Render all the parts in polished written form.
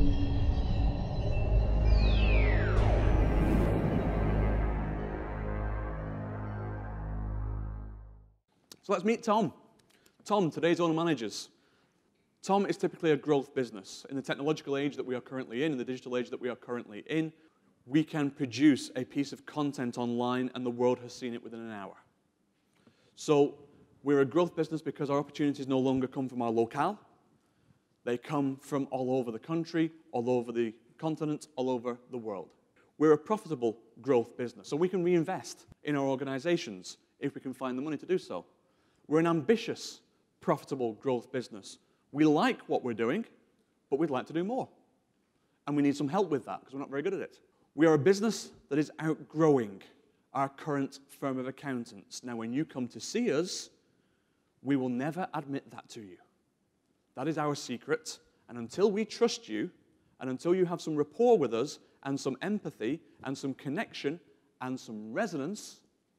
So let's meet Tom. Tom, today's owner managers. Tom is typically a growth business. In the technological age that we are currently in the digital age that we are currently in, we can produce a piece of content online and the world has seen it within an hour. So we're a growth business because our opportunities no longer come from our locale. They come from all over the country, all over the continent, all over the world. We're a profitable growth business, so we can reinvest in our organizations if we can find the money to do so. We're an ambitious, profitable growth business. We like what we're doing, but we'd like to do more. And we need some help with that because we're not very good at it. We are a business that is outgrowing our current firm of accountants. Now, when you come to see us, we will never admit that to you. That is our secret. And until we trust you, and until you have some rapport with us, and some empathy, and some connection, and some resonance,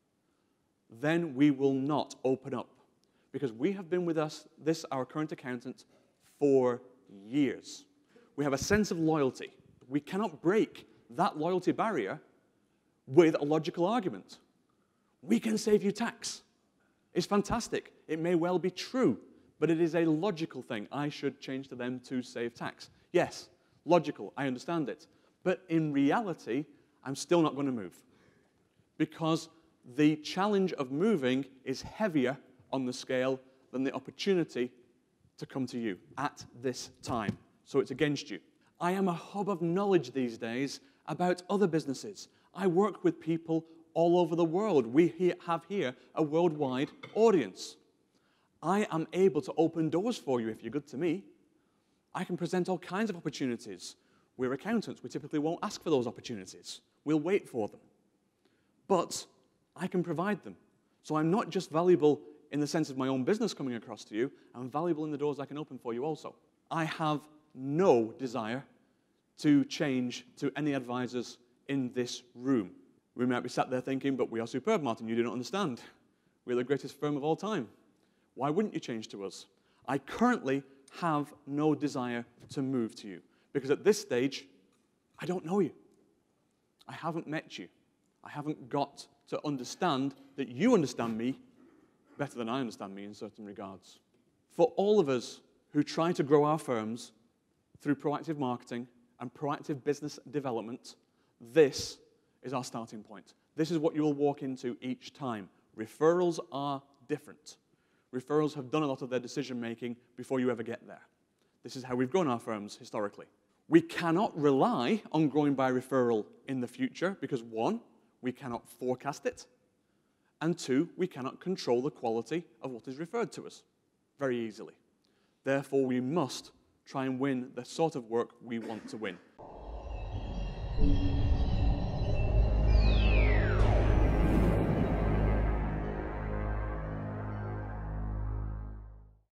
then we will not open up. Because we have been with us, our current accountant, for years. We have a sense of loyalty. We cannot break that loyalty barrier with a logical argument. We can save you tax. It's fantastic. It may well be true, but it is a logical thing. I should change to them to save tax. Yes, logical, I understand it. But in reality, I'm still not going to move. Because the challenge of moving is heavier on the scale than the opportunity to come to you at this time. So it's against you. I am a hub of knowledge these days about other businesses. I work with people all over the world. We have here a worldwide audience. I am able to open doors for you if you're good to me. I can present all kinds of opportunities. We're accountants. We typically won't ask for those opportunities. We'll wait for them. But I can provide them. So I'm not just valuable in the sense of my own business coming across to you, I'm valuable in the doors I can open for you also. I have no desire to change to any advisors in this room. We might be sat there thinking, but we are superb, Martin, you do not understand. We're the greatest firm of all time. Why wouldn't you change to us? I currently have no desire to move to you, because at this stage, I don't know you. I haven't met you. I haven't got to understand that you understand me better than I understand me in certain regards. For all of us who try to grow our firms through proactive marketing and proactive business development, this is our starting point. This is what you will walk into each time. Referrals are different. Referrals have done a lot of their decision-making before you ever get there. This is how we've grown our firms historically. We cannot rely on growing by referral in the future because, one, we cannot forecast it, and two, we cannot control the quality of what is referred to us very easily. Therefore, we must try and win the sort of work we want to win.